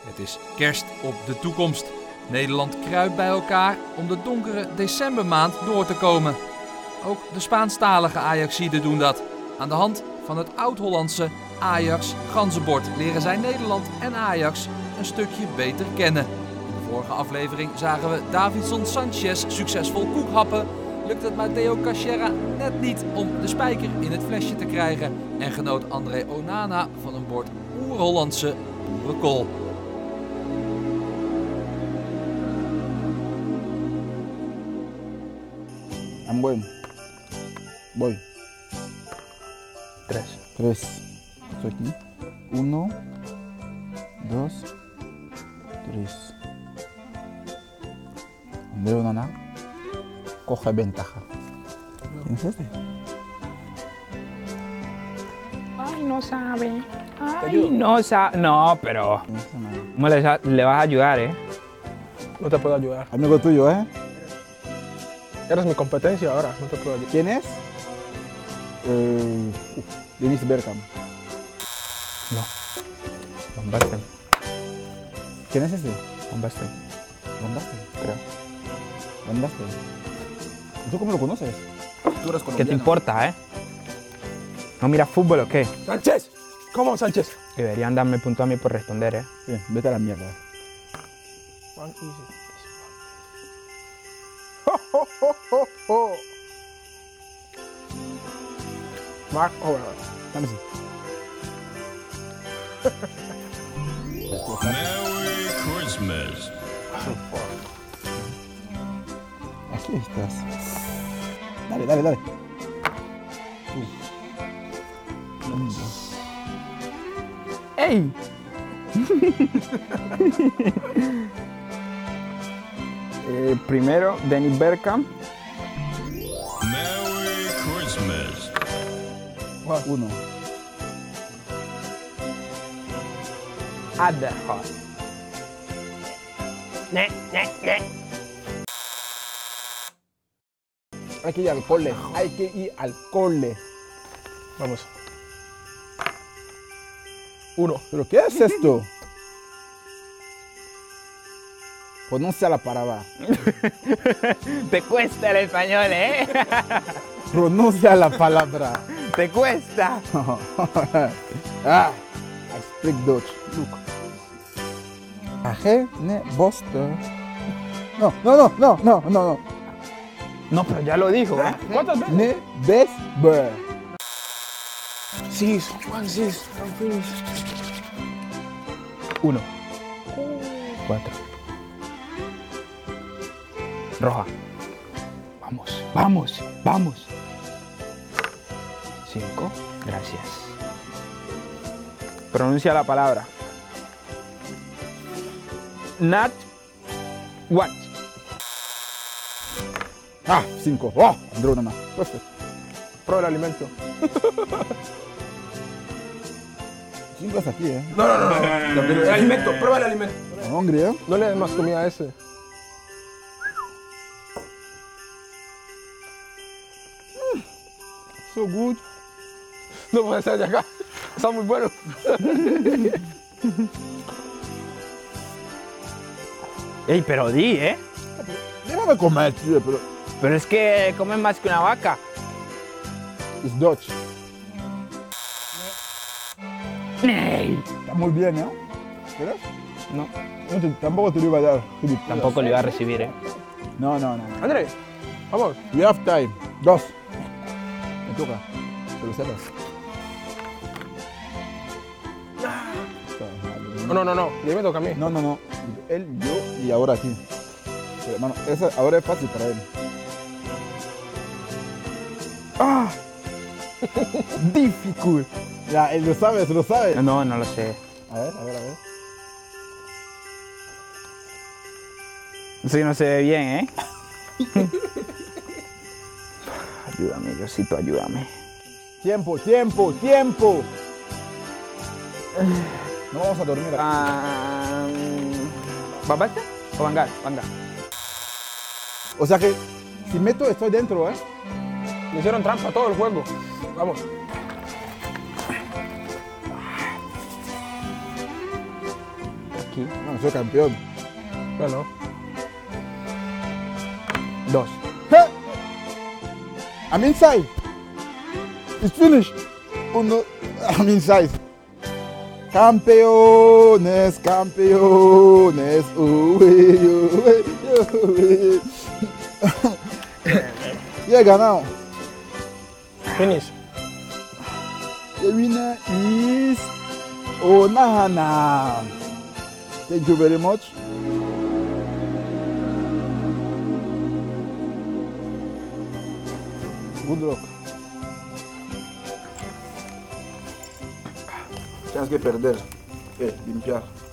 Het is kerst op de toekomst. Nederland kruipt bij elkaar om de donkere decembermaand door te komen. Ook de Spaanstalige Ajaxiden doen dat. Aan de hand van het oud-Hollandse Ajax-ganzenbord leren zij Nederland en Ajax een stukje beter kennen. In de vorige aflevering zagen we Davinson Sanchez succesvol koekhappen. Lukt het Matteo Cachera net niet om de spijker in het flesje te krijgen. En genoot André Onana van een bord oer-Hollandse boerenkool. I'm going. Voy. 3. Estoy aquí. 1, 2, 3. André Onana coge ventaja. ¿Quién es este? Ay, no sabe. Ay, no sabe. No, pero... ¿Quién es Onana? ¿Cómo le vas a ayudar, eh? No te puedo ayudar. Amigo tuyo, ¿eh? Eres mi competencia ahora, no te puedo ayudar. ¿Quién es? Dennis Bergkamp. No. Van Basten. ¿Quién es ese? Van Basten, Van Basten. creo. Van Basten. ¿Tú cómo lo conoces? Tú eres ¿Qué te importa, eh? ¿No miras fútbol o qué? ¡Sánchez! ¿Cómo, Sánchez? Deberían darme punto a mí por responder, eh. Bien, vete a la mierda. One easy. Ho, ho, ho, ho, ho. Mark Overall. Dame así. Merry Christmas. Aquí estás. Dale, dale, dale. ¡Ey! Primero, Dennis Bergkamp. Merry Christmas. 1. Adderhard. Hay que ir al cole. Hay que ir al cole. Vamos. 1. ¿Pero qué es esto? Pronuncia la palabra. Te cuesta el español, ¿eh? Pronuncia la palabra. Te cuesta. I speak Dutch. Look. Agene Boster. No. No, pero ya lo dijo, ¿eh? ¿Cuántas veces? Ne Besber. 6. 1, 6. 1. 4. Roja. Vamos. 5. Gracias. Pronuncia la palabra. Not what. 5. Oh, André Onana. Perfecto. Prueba el alimento. 5 es aquí, ¿eh? No. El alimento, prueba el alimento. I'm hungry, ¿eh? No le des más comida a ese. So good. No puede ser de acá. Está muy bueno. Ey, pero di, ¿eh? Déjame comer, tío, pero... Pero es que comen más que una vaca. It's Dutch. Ey. Está muy bien, ¿eh? ¿Verdad? No, Tampoco te lo iba a dar. tampoco lo iba a recibir, ¿eh? No. André, vamos. We have time. 2. Me toca. Te lo sepas. No. Ya me toca a mí. No. Él, yo y ahora aquí. Pero, hermano, ahora es fácil para él. Difficult. Ya, él lo sabe, se lo sabe. No, no lo sé. A ver. Sí, no se ve bien, ¿eh? Ayúdame, Diosito, ayúdame. Tiempo. No vamos a dormir. ¿Van Basten o Van Gaal? O sea que si meto, estoy dentro, ¿eh? Le hicieron trampa todo el juego. Vamos. aquí. No, soy campeón. Bueno, 2. Hey! I'm inside. It's finished. Uno, I'm inside. Campeones, campeones. Uy, uy, uy. Yeah, ganado. finish. The winner is Onana. Thank you very much. Good luck. Tienes que perder. Limpiar.